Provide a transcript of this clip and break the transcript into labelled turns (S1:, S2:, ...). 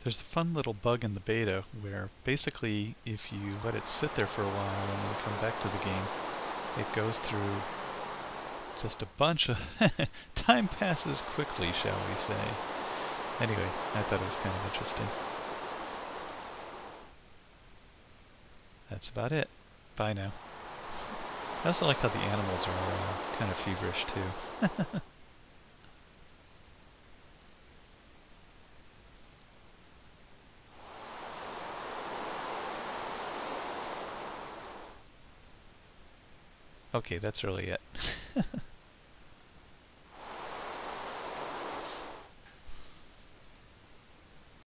S1: There's a fun little bug in the beta where basically if you let it sit there for a while and then come back to the game, it goes through just a bunch of time passes quickly, shall we say. Anyway, I thought it was kind of interesting. That's about it. Bye now. I also like how the animals are kind of feverish too. Okay, that's really it.